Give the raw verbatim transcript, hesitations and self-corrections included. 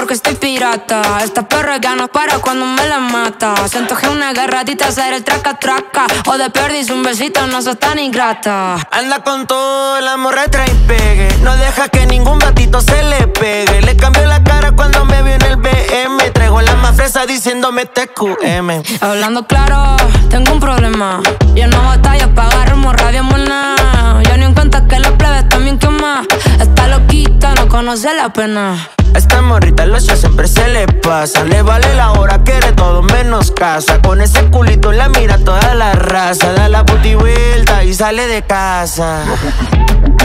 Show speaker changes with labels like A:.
A: que estoy pirata. Esta perra ya no para cuando me la mata. Siento que una guerra a ti te hacer el traca-traca. O de perdis un besito no sos tan ingrata.
B: Anda con todo, la morra trae y pegue. No deja que ningún gatito se le pegue. Le cambió la cara cuando me vio en el B M. Traigo la más fresa diciéndome T Q M.
A: Hablando claro, tengo un problema. Yo no batallo pa' agarrar morra bien buena. Yo ni en cuenta que la plebe también quema. Está loquita, no conoce la pena.
B: A esta morrita lo ocio siempre se le pasa. Le vale la hora, quiere todo menos casa. Con ese culito la mira toda la raza. Da la puti vuelta y sale de casa.